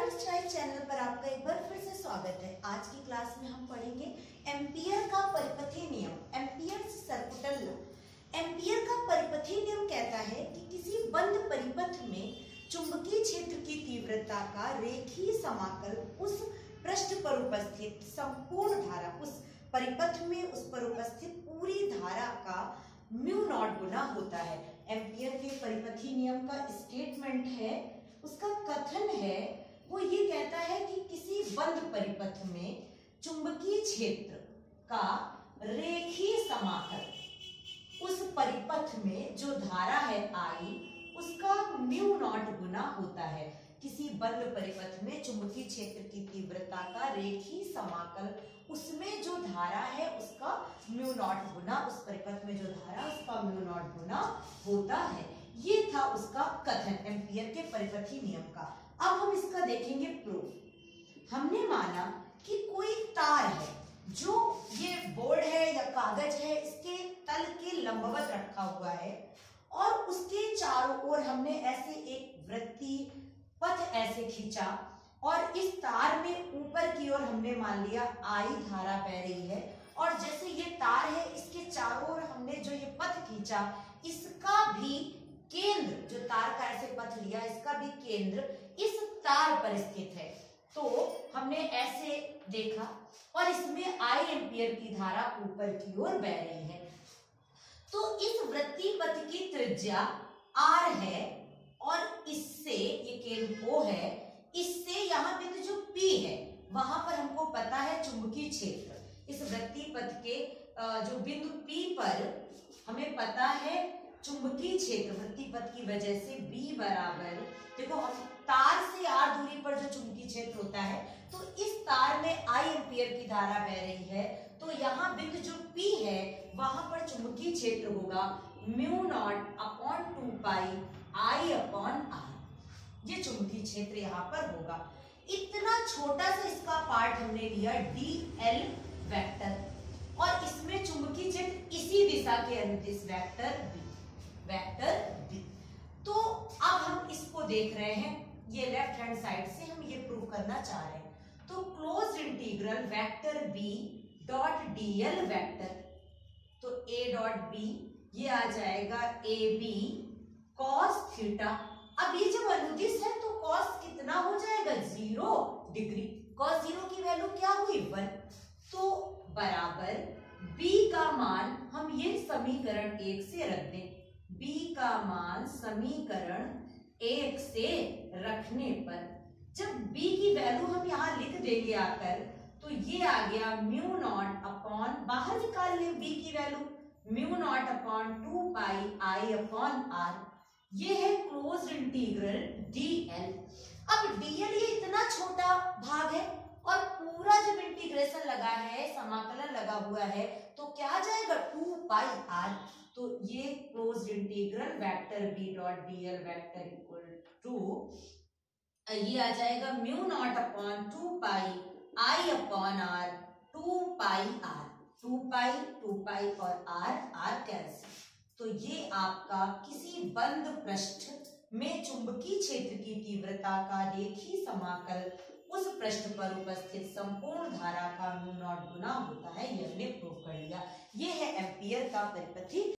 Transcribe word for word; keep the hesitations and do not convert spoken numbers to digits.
Style channel पर आपका एक बार फिर से स्वागत है। आज की क्लास में हम पढ़ेंगे एम्पियर का परिपथीय नियम, एम्पियर्स सर्कुटल लॉ। एम्पियर का परिपथीय नियम कहता है कि किसी बंद परिपथ में चुंबकीय क्षेत्र की तीव्रता का रेखीय समाकल उस पृष्ठ पर उपस्थित संपूर्ण धारा, उस परिपथ में उस पर उपस्थित पूरी धारा का म्यू नॉट गुना होता है। एम्पियर के परिपथीय नियम का स्टेटमेंट है, उसका कथन है, वो ये कहता है कि किसी बंद परिपथ में चुंबकीय क्षेत्र का रेखीय समाकल उस परिपथ में जो धारा है आई उसका म्यू नॉट गुना होता है। किसी बंद परिपथ में चुंबकीय क्षेत्र की तीव्रता का रेखीय समाकल उसमें जो धारा है उसका म्यू नॉट गुना, उस परिपथ में जो धारा उसका म्यू नॉट गुना होता है। ये था उसका कथन एम्पियर के परिपथीय नियम का। अब हम इसका देखेंगे प्रूफ। हमने माना कि कोई तार है जो ये बोर्ड है या कागज है, इसके तल के लंबवत रखा हुआ है और उसके चारों ओर हमने ऐसे एक वृत्तीय पथ ऐसे खींचा और इस तार में ऊपर की ओर हमने मान लिया आई धारा बह रही है और जैसे ये तार है इसके चारों ओर हमने जो ये पथ खींचा इसका भी केंद्र, जो तार का ऐसे पथ लिया इसका भी केंद्र इस तार पर स्थित है। तो हमने ऐसे देखा और इसमें आई एम्पियर की धारा ऊपर की ओर बह रही है। तो इस वृत्तीय पथ की त्रिज्या आर है और इससे ये केंद्र ओ है, इससे यहाँ बिंदु जो पी है वहां पर हमको पता है चुंबकीय क्षेत्र। इस वृत्तीय पथ के जो बिंदु पी पर हमें पता है चुंबकीय क्षेत्र वृत्तीय पथ की वजह से B बराबर, देखो हम तार से आर दूरी पर जो चुंबकीय क्षेत्र होता है तो इस तार में I एम्पियर की धारा बह रही है, तो यहाँ बिंदु जो P है वहां पर चुंबकीय क्षेत्र होगा mu nought upon two pi I upon R. ये चुंबकीय क्षेत्र यहाँ पर होगा। इतना छोटा सा इसका पार्ट हमने लिया डी एल वेक्टर और इसमें चुंबकीय क्षेत्र इसी दिशा के अनुदिश वेक्टर बी, वेक्टर बी। तो अब हम इसको देख रहे हैं, ये लेफ्ट हैंड साइड से हम ये प्रूव करना चाह रहे हैं। तो close integral vector B dot DL vector, तो ए डॉट बी ये आ जाएगा ए बी कॉस थीटा। अब ये जब अनुदिश है तो कॉस कितना हो जाएगा, जीरो डिग्री। कॉस जीरो की वैल्यू क्या हुई, वन। तो बराबर b का मान हम ये समीकरण एक से रख दें। b का मान समीकरण एक से रखने पर जब b की वैल्यू हम यहाँ लिख देंगे आकर, तो ये आ गया म्यू नॉट अपॉन, बाहर निकाल लें b की value, mu nought upon two pi I upon R. ये है क्लोज इंटीग्रल dl। अब dl ये इतना छोटा भाग है और पूरा जब इंटीग्रेशन लगा है, समाकलन लगा हुआ है, तो क्या आ जाएगा टू पाई आर। तो ये close integral vector b dot DL vector equal to ये आ जाएगा mu nought upon two pi I upon R, two pi R, two pi two pi और आर आर कैंसिल। तो ये आपका किसी बंद पृष्ठ में चुंबकीय क्षेत्र की तीव्रता का रेखीय समाकल उस पृष्ठ पर उपस्थित संपूर्ण धारा का म्यू नॉट गुना होता है। ये हमने प्रूव कर लिया। ये है एम्पियर का परिपथीय